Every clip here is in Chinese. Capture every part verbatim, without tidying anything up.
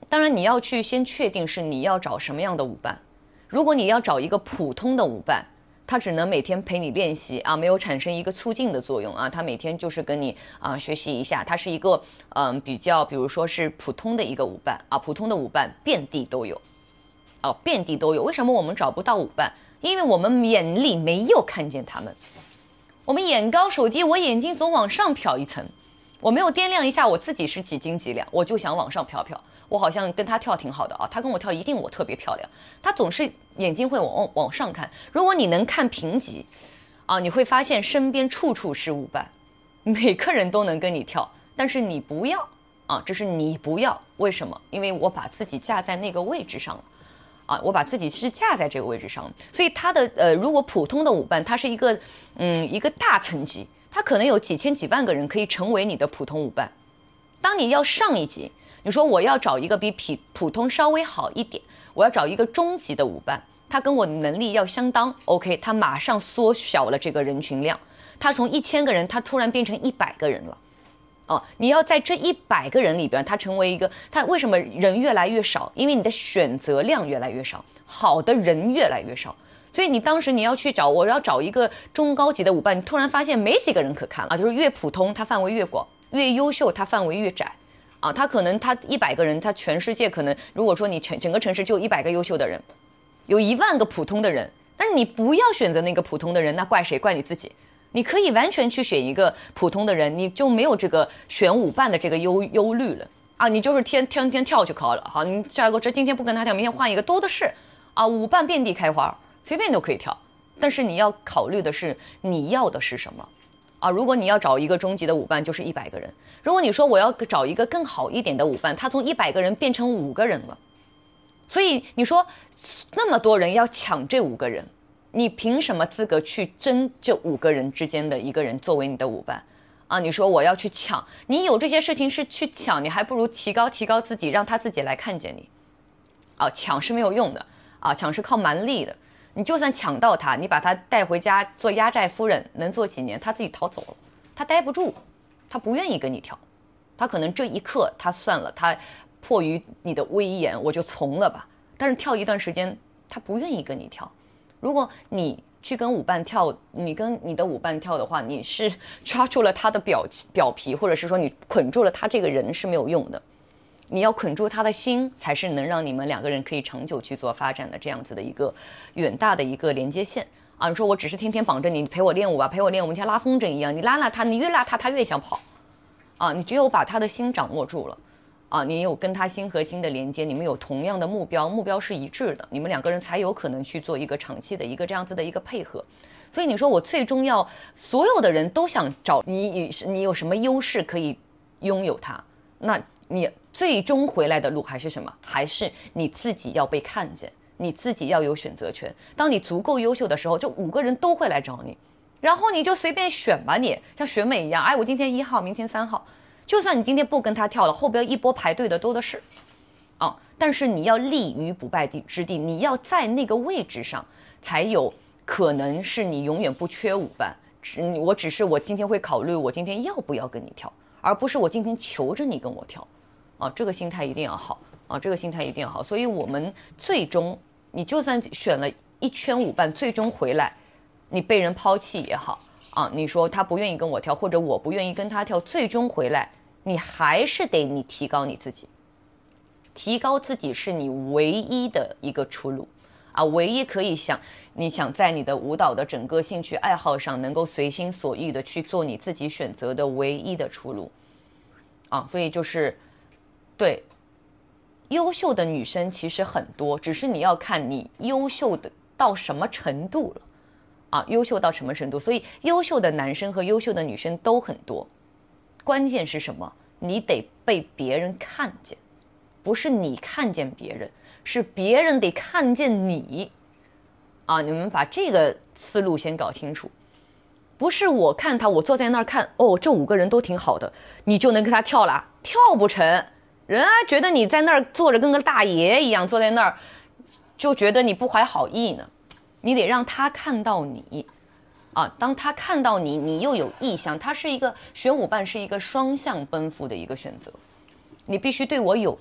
当然你要去先确定是你要找什么样的舞伴。如果你要找一个普通的舞伴，他只能每天陪你练习啊，没有产生一个促进的作用啊，他每天就是跟你啊学习一下，他是一个嗯比较，比如说是普通的一个舞伴啊，普通的舞伴遍地都有，哦，遍地都有。为什么我们找不到舞伴？因为我们眼里没有看见他们，我们眼高手低，我眼睛总往上瞟一层，我没有掂量一下我自己是几斤几两，我就想往上瞟瞟。我好像跟他跳挺好的啊，他跟我跳一定我特别漂亮。他总是眼睛会往往上看。如果你能看评级，啊，你会发现身边处处是舞伴，每个人都能跟你跳，但是你不要啊，这是你不要。为什么？因为我把自己架在那个位置上了，啊，我把自己是架在这个位置上，所以他的呃，如果普通的舞伴，它是一个嗯一个大层级，它可能有几千几万个人可以成为你的普通舞伴。当你要上一级。你说我要找一个比普普通稍微好一点，我要找一个中级的舞伴，他跟我的能力要相当 OK， 他马上缩小了这个人群量，他从一千个人，他突然变成一百个人了，哦，你要在这一百个人里边，他成为一个，他为什么人越来越少？因为你的选择量越来越少，好的人越来越少，所以你当时你要去找，我要找一个中高级的舞伴，你突然发现没几个人可看了啊，就是越普通，它范围越广，越优秀，它范围越窄。啊，他可能他一百个人，他全世界可能，如果说你全整个城市就一百个优秀的人，有一万个普通的人，但是你不要选择那个普通的人，那怪谁？怪你自己。你可以完全去选一个普通的人，你就没有这个选舞伴的这个忧忧虑了啊，你就是天天天跳就可了。好，你下一个这今天不跟他跳，明天换一个多的是啊，舞伴遍地开花，随便都可以跳。但是你要考虑的是你要的是什么。啊，如果你要找一个中级的舞伴，就是一百个人。如果你说我要找一个更好一点的舞伴，他从一百个人变成五个人了，所以你说那么多人要抢这五个人，你凭什么资格去争这五个人之间的一个人作为你的舞伴？啊，你说我要去抢，你有这些事情是去抢，你还不如提高提高自己，让他自己来看见你。啊，抢是没有用的啊，抢是靠蛮力的。你就算抢到他，你把他带回家做压寨夫人，能做几年？他自己逃走了，他待不住，他不愿意跟你跳，他可能这一刻他算了，他迫于你的威严，我就从了吧。但是跳一段时间，他不愿意跟你跳。如果你去跟舞伴跳，你跟你的舞伴跳的话，你是抓住了他的表表皮，或者是说你捆住了他这个人是没有用的。你要捆住他的心，才是能让你们两个人可以长久去做发展的这样子的一个远大的一个连接线啊！你说我只是天天绑着你陪我练舞吧，陪我练舞，你像拉风筝一样，你拉拉他，你越拉他，他越想跑啊！你只有把他的心掌握住了啊，你有跟他心和心的连接，你们有同样的目标，目标是一致的，你们两个人才有可能去做一个长期的一个这样子的一个配合。所以你说我最终要所有的人都想找你，你有什么优势可以拥有它？那你最终回来的路还是什么？还是你自己要被看见，你自己要有选择权。当你足够优秀的时候，这五个人都会来找你，然后你就随便选吧，你像选美一样，哎，我今天一号，明天三号，就算你今天不跟他跳了，后边一波排队的多的是，啊，但是你要立于不败之地，你要在那个位置上，才有可能是你永远不缺舞伴。我只是我今天会考虑，我今天要不要跟你跳，而不是我今天求着你跟我跳。啊，这个心态一定要好啊，这个心态一定要好。所以我们最终，你就算选了一圈舞伴，最终回来，你被人抛弃也好啊，你说他不愿意跟我跳，或者我不愿意跟他跳，最终回来，你还是得你提高你自己，提高自己是你唯一的一个出路啊，唯一可以想你想在你的舞蹈的整个兴趣爱好上能够随心所欲的去做你自己选择的唯一的出路啊，所以就是。对，优秀的女生其实很多，只是你要看你优秀的到什么程度了，啊，优秀到什么程度？所以优秀的男生和优秀的女生都很多，关键是什么？你得被别人看见，不是你看见别人，是别人得看见你，啊，你们把这个思路先搞清楚。不是我看他，我坐在那儿看，哦，这五个人都挺好的，你就能跟他跳啦？跳不成。人啊，觉得你在那儿坐着跟个大爷一样，坐在那儿，就觉得你不怀好意呢。你得让他看到你，啊，当他看到你，你又有意向，他是一个选舞伴是一个双向奔赴的一个选择。你必须对我有意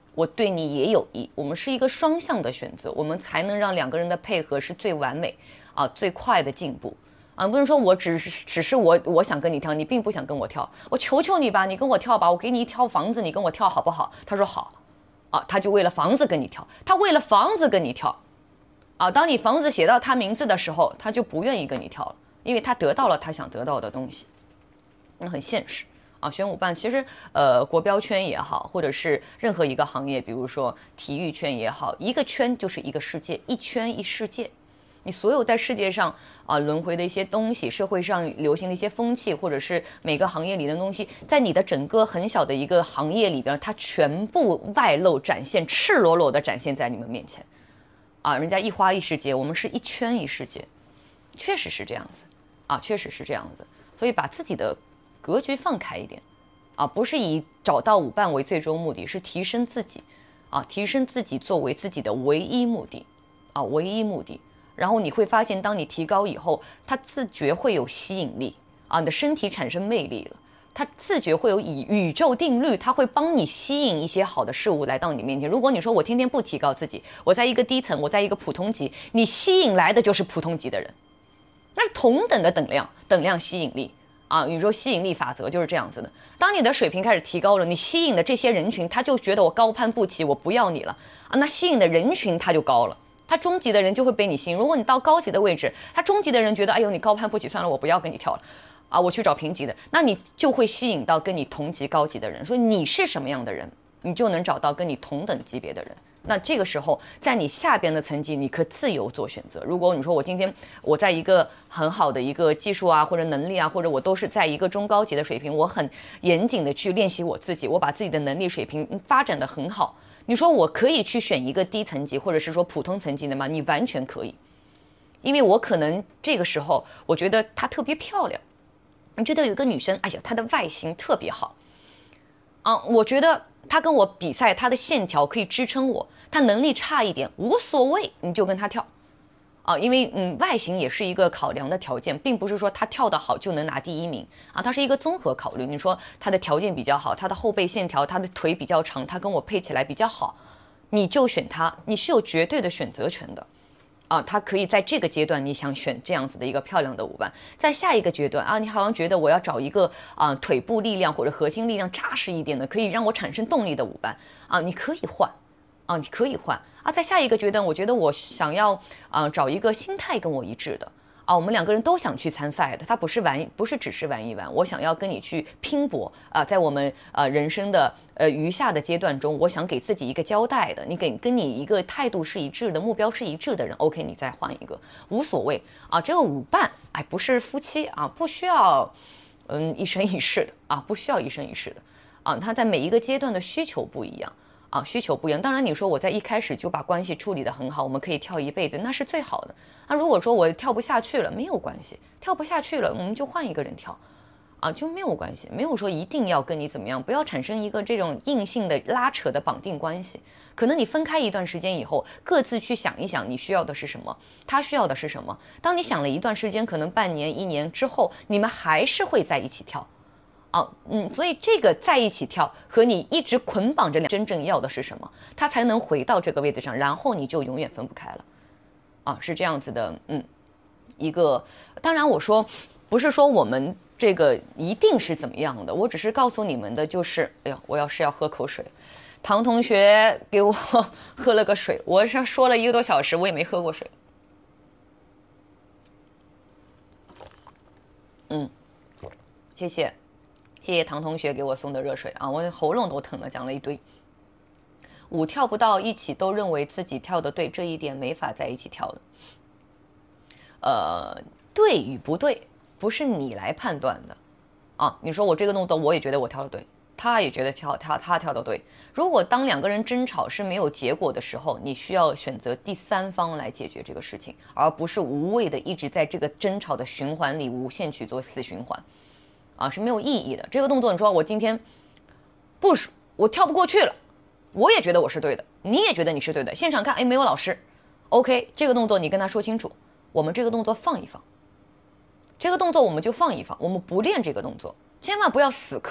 我对你也有意，我们是一个双向的选择，我们才能让两个人的配合是最完美啊，最快的进步啊！不能说我只是只是我我想跟你跳，你并不想跟我跳，我求求你吧，你跟我跳吧，我给你一套房子，你跟我跳好不好？他说好，啊，他就为了房子跟你跳，他为了房子跟你跳，啊，当你房子写到他名字的时候，他就不愿意跟你跳了，因为他得到了他想得到的东西，那很现实。啊，选舞伴其实，呃，国标圈也好，或者是任何一个行业，比如说体育圈也好，一个圈就是一个世界，一圈一世界。你所有在世界上啊、呃、轮回的一些东西，社会上流行的一些风气，或者是每个行业里的东西，在你的整个很小的一个行业里边，它全部外露展现，赤裸裸的展现在你们面前。啊，人家一花一世界，我们是一圈一世界，确实是这样子，啊，确实是这样子。所以把自己的格局放开一点，啊，不是以找到舞伴为最终目的，是提升自己，啊，提升自己作为自己的唯一目的，啊，唯一目的。然后你会发现，当你提高以后，它自觉会有吸引力，啊，你的身体产生魅力了，它自觉会有以宇宙定律，它会帮你吸引一些好的事物来到你面前。如果你说我天天不提高自己，我在一个低层，我在一个普通级，你吸引来的就是普通级的人，那是同等的等量，等量吸引力。啊，宇宙吸引力法则就是这样子的。当你的水平开始提高了，你吸引的这些人群，他就觉得我高攀不起，我不要你了啊。那吸引的人群他就高了，他中级的人就会被你吸引。如果你到高级的位置，他中级的人觉得，哎呦，你高攀不起，算了，我不要跟你跳了，啊，我去找平级的，那你就会吸引到跟你同级高级的人。所以你是什么样的人，你就能找到跟你同等级别的人。那这个时候，在你下边的层级，你可自由做选择。如果你说我今天我在一个很好的一个技术啊，或者能力啊，或者我都是在一个中高级的水平，我很严谨的去练习我自己，我把自己的能力水平发展的很好。你说我可以去选一个低层级，或者是说普通层级的吗？你完全可以，因为我可能这个时候我觉得她特别漂亮，你觉得有一个女生，哎呀，她的外形特别好。啊，我觉得他跟我比赛，他的线条可以支撑我，他能力差一点无所谓，你就跟他跳，啊，因为嗯外形也是一个考量的条件，并不是说他跳得好就能拿第一名啊，它是一个综合考虑。你说他的条件比较好，他的后背线条，他的腿比较长，他跟我配起来比较好，你就选他，你是有绝对的选择权的。啊，他可以在这个阶段，你想选这样子的一个漂亮的舞伴，在下一个阶段啊，你好像觉得我要找一个啊腿部力量或者核心力量扎实一点的，可以让我产生动力的舞伴啊，你可以换，啊，你可以换啊，在下一个阶段，我觉得我想要啊找一个心态跟我一致的。啊，我们两个人都想去参赛的，他不是玩，不是只是玩一玩，我想要跟你去拼搏啊，在我们呃人生的呃余下的阶段中，我想给自己一个交代的，你给跟你一个态度是一致的，目标是一致的人 ，OK， 你再换一个无所谓啊，这个舞伴哎不是夫妻啊，不需要嗯一生一世的啊，不需要一生一世的啊，他在每一个阶段的需求不一样。啊，需求不一样。当然，你说我在一开始就把关系处理得很好，我们可以跳一辈子，那是最好的。那如果说我跳不下去了，没有关系，跳不下去了，我们就换一个人跳，啊，就没有关系，没有说一定要跟你怎么样，不要产生一个这种硬性的拉扯的绑定关系。可能你分开一段时间以后，各自去想一想你需要的是什么，他需要的是什么。当你想了一段时间，可能半年、一年之后，你们还是会在一起跳。啊，嗯，所以这个在一起跳和你一直捆绑着，真正要的是什么，他才能回到这个位置上，然后你就永远分不开了，啊，是这样子的，嗯，一个，当然我说不是说我们这个一定是怎么样的，我只是告诉你们的就是，哎呀，我要是要喝口水，唐同学给我喝了个水，我是说了一个多小时，我也没喝过水，嗯，谢谢。谢谢唐同学给我送的热水啊，我喉咙都疼了，讲了一堆。舞跳不到一起，都认为自己跳得对，这一点没法在一起跳的。呃，对与不对，不是你来判断的啊。你说我这个动作，我也觉得我跳得对，他也觉得跳他他跳得对。如果当两个人争吵是没有结果的时候，你需要选择第三方来解决这个事情，而不是无谓的一直在这个争吵的循环里无限去做死循环。啊，是没有意义的。这个动作，你说我今天不，我跳不过去了，我也觉得我是对的，你也觉得你是对的。现场看，哎，没有老师 ，OK， 这个动作你跟他说清楚，我们这个动作放一放，这个动作我们就放一放，我们不练这个动作，千万不要死磕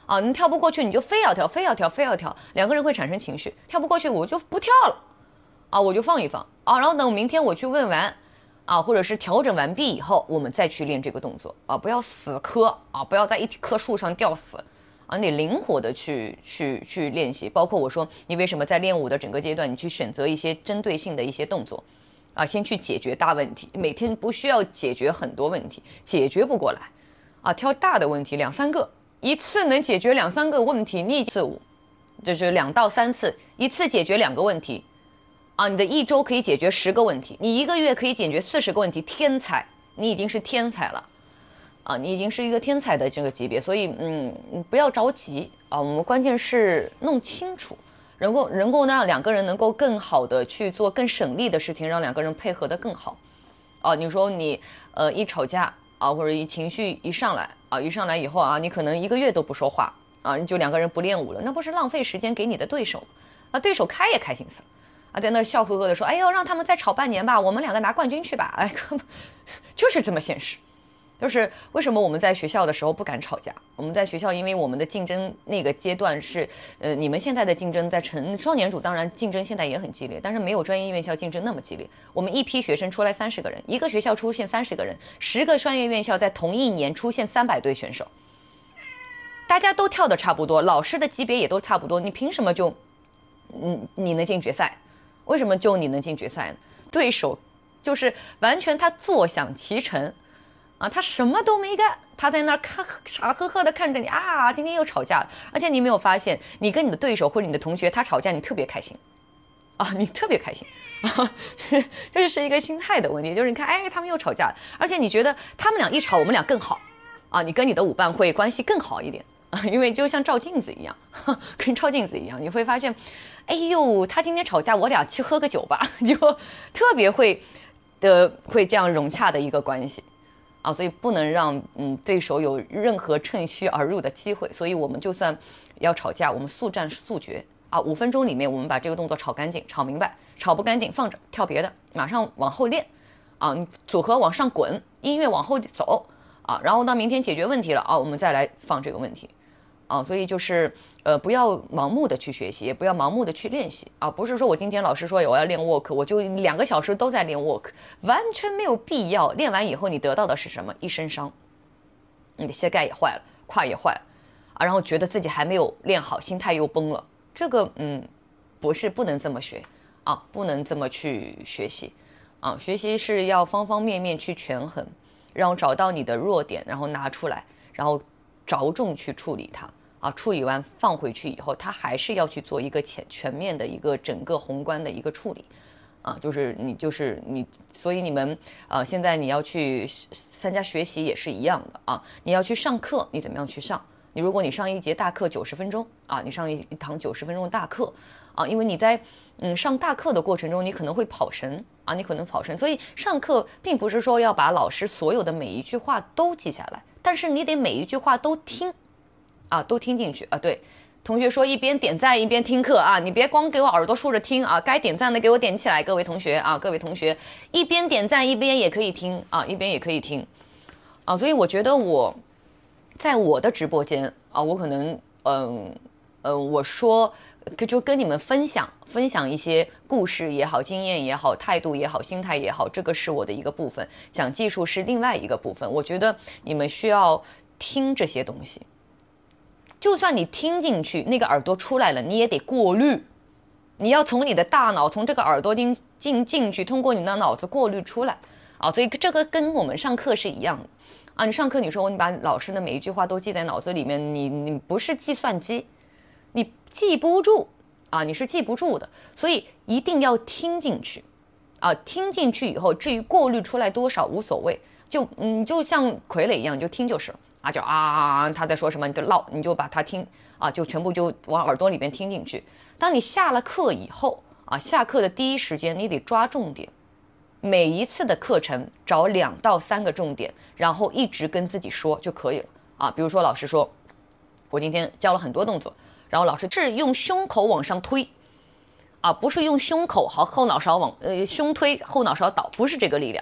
啊，你跳不过去你就非要跳，非要跳，非要跳，两个人会产生情绪，跳不过去我就不跳了，啊，我就放一放啊，然后等明天我去问完，啊，或者是调整完毕以后，我们再去练这个动作啊，不要死磕啊，不要在一棵树上吊死啊，你灵活的去去去练习，包括我说你为什么在练舞的整个阶段，你去选择一些针对性的一些动作。啊，先去解决大问题，每天不需要解决很多问题，解决不过来，啊，挑大的问题两三个，一次能解决两三个问题，你次五，就是两到三次，一次解决两个问题，啊，你的一周可以解决十个问题，你一个月可以解决四十个问题，天才，你已经是天才了，啊，你已经是一个天才的这个级别，所以嗯，不要着急啊，我们关键是弄清楚。能够能够让两个人能够更好的去做更省力的事情，让两个人配合得更好。啊，你说你呃一吵架啊，或者一情绪一上来啊，一上来以后啊，你可能一个月都不说话啊，就两个人不练舞了，那不是浪费时间给你的对手啊？对手开也开心死了啊，在那笑呵呵的说，哎呦，让他们再吵半年吧，我们两个拿冠军去吧，哎，就是这么现实。就是为什么我们在学校的时候不敢吵架？我们在学校，因为我们的竞争那个阶段是，呃，你们现在的竞争在成双年组，当然竞争现在也很激烈，但是没有专业院校竞争那么激烈。我们一批学生出来三十个人，一个学校出现三十个人，十个专业院校在同一年出现三百对选手，大家都跳的差不多，老师的级别也都差不多，你凭什么就，嗯，你能进决赛？为什么就你能进决赛呢？对手就是完全他坐享其成。啊，他什么都没干，他在那儿看傻呵呵的看着你啊，今天又吵架了。而且你没有发现，你跟你的对手或者你的同学他吵架，你特别开心，啊，你特别开心，啊，这就是一个心态的问题。就是你看，哎，他们又吵架了，而且你觉得他们俩一吵，我们俩更好，啊，你跟你的舞伴会关系更好一点啊，因为就像照镜子一样，跟照镜子一样，你会发现，哎呦，他今天吵架，我俩去喝个酒吧，就特别会的会这样融洽的一个关系。啊，所以不能让嗯对手有任何趁虚而入的机会，所以我们就算要吵架，我们速战速决啊，五分钟里面我们把这个动作炒干净、炒明白，炒不干净放着跳别的，马上往后练啊，你组合往上滚，音乐往后走啊，然后到明天解决问题了啊，我们再来放这个问题啊，所以就是呃不要盲目的去学习，也不要盲目的去练习啊，不是说我今天老师说我要练 walk， 我就两个小时都在练 walk， 完全没有必要。练完以后你得到的是什么？一身伤，你的膝盖也坏了，胯也坏了啊，然后觉得自己还没有练好，心态又崩了。这个嗯，不是不能这么学啊，不能这么去学习啊，学习是要方方面面去权衡，然后找到你的弱点，然后拿出来，然后着重去处理它。啊，处理完放回去以后，他还是要去做一个全全面的一个整个宏观的一个处理，啊，就是你就是你，所以你们啊，现在你要去参加学习也是一样的啊，你要去上课，你怎么样去上？你如果你上一节大课九十分钟啊，你上一一堂九十分钟的大课啊，因为你在嗯上大课的过程中，你可能会跑神啊，你可能跑神，所以上课并不是说要把老师所有的每一句话都记下来，但是你得每一句话都听。啊，都听进去啊！对，同学说一边点赞一边听课啊，你别光给我耳朵竖着听啊，该点赞的给我点起来，各位同学啊，各位同学一边点赞一边也可以听啊，一边也可以听啊，所以我觉得我在我的直播间啊，我可能嗯呃我说就跟你们分享分享一些故事也好，经验也好，态度也好，心态也好，这个是我的一个部分，讲技术是另外一个部分，我觉得你们需要听这些东西。就算你听进去，那个耳朵出来了，你也得过滤。你要从你的大脑，从这个耳朵进进进去，通过你的脑子过滤出来啊。所以这个跟我们上课是一样的啊。你上课，你说你把老师的每一句话都记在脑子里面，你你不是计算机，你记不住啊，你是记不住的。所以一定要听进去啊，听进去以后，至于过滤出来多少无所谓，就嗯，就像傀儡一样，你就听就是了。啊，就啊，他在说什么，你就唠，你就把它听啊，就全部就往耳朵里面听进去。当你下了课以后啊，下课的第一时间你得抓重点，每一次的课程找两到三个重点，然后一直跟自己说就可以了啊。比如说老师说，我今天教了很多动作，然后老师是用胸口往上推啊，不是用胸口好后脑勺往呃胸推后脑勺倒，不是这个力量。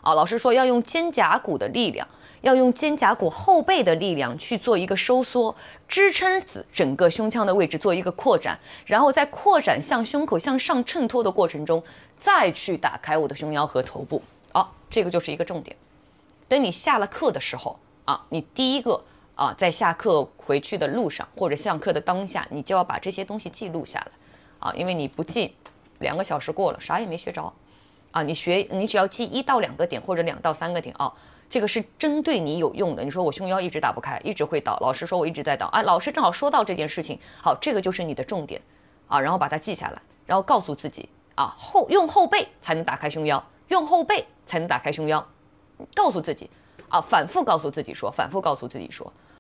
啊，老师说要用肩胛骨的力量，要用肩胛骨后背的力量去做一个收缩，支撑子整个胸腔的位置做一个扩展，然后在扩展向胸口向上衬托的过程中，再去打开我的胸腰和头部。好，这个就是一个重点。等你下了课的时候啊，你第一个啊，在下课回去的路上或者上课的当下，你就要把这些东西记录下来啊，因为你不记，两个小时过了，啥也没学着。啊，你学你只要记一到两个点或者两到三个点啊，这个是针对你有用的。你说我胸腰一直打不开，一直会倒，老师说我一直在倒啊，老师正好说到这件事情，好，这个就是你的重点啊，然后把它记下来，然后告诉自己啊，后用后背才能打开胸腰，用后背才能打开胸腰，告诉自己啊，反复告诉自己说，反复告诉自己说